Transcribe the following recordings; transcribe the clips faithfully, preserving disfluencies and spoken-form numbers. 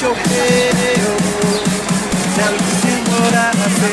yo creo, me alucinó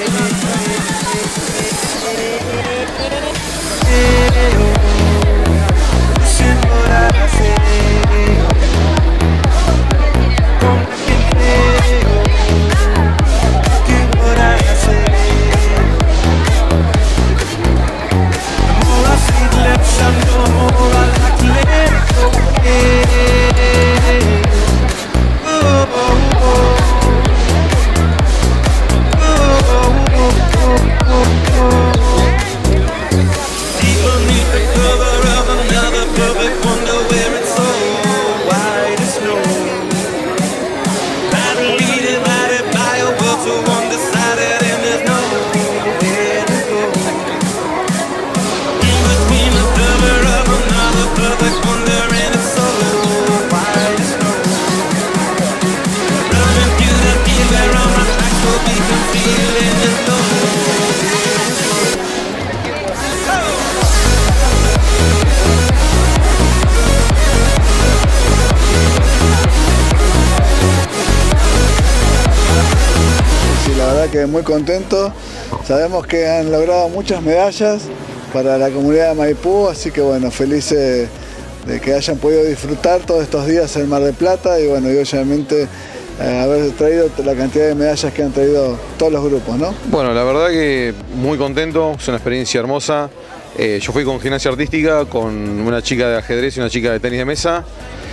Que muy contento, sabemos que han logrado muchas medallas para la comunidad de Maipú, así que bueno, felices de que hayan podido disfrutar todos estos días en Mar del Plata y bueno, y obviamente eh, haber traído la cantidad de medallas que han traído todos los grupos, ¿no? Bueno, la verdad que muy contento, es una experiencia hermosa. Eh, yo fui con gimnasia artística, con una chica de ajedrez y una chica de tenis de mesa.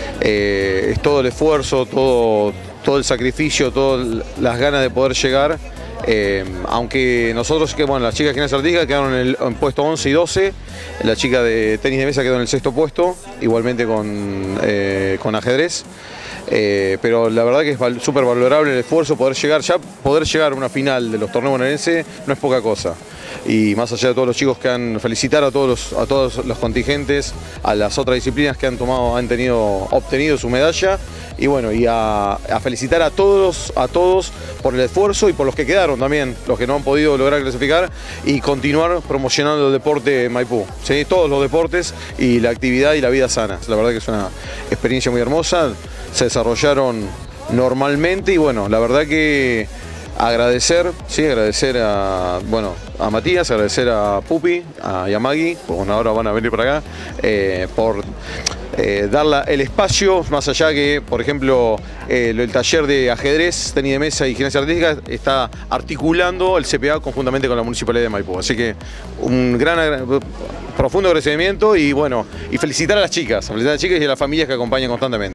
Eh, es todo el esfuerzo, todo, todo el sacrificio, todas las ganas de poder llegar. Eh, aunque nosotros, que bueno, las chicas de gimnasia artística quedaron en el en puesto once y doce, la chica de tenis de mesa quedó en el sexto puesto, igualmente con, eh, con ajedrez. Eh, pero la verdad que es súper valorable el esfuerzo, poder llegar, ya poder llegar a una final de los torneos bonaerenses no es poca cosa. Y más allá de todos los chicos que han, felicitar a todos los, a todos los contingentes, a las otras disciplinas que han tomado, han tenido, obtenido su medalla. Y bueno, y a, a felicitar a todos, a todos por el esfuerzo y por los que quedaron también, los que no han podido lograr clasificar, y continuar promocionando el deporte en Maipú, ¿sí? Todos los deportes y la actividad y la vida sana. La verdad que es una experiencia muy hermosa, se desarrollaron normalmente y bueno, la verdad que agradecer, sí, agradecer a, bueno, a Matías, agradecer a Pupi, a Yamagi, pues bueno, ahora van a venir para acá, eh, por eh, dar el espacio, más allá que, por ejemplo, eh, el taller de ajedrez, tenis de mesa y gimnasia artística está articulando el C P A conjuntamente con la Municipalidad de Maipú. Así que un gran, profundo agradecimiento y bueno, y felicitar a las chicas, felicitar a las chicas y a las familias que acompañan constantemente.